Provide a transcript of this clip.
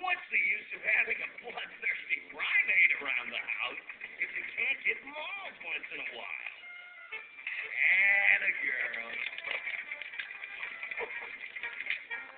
What's the use of having a bloodthirsty primate around the house if you can't get mauled once in a while? And a girl.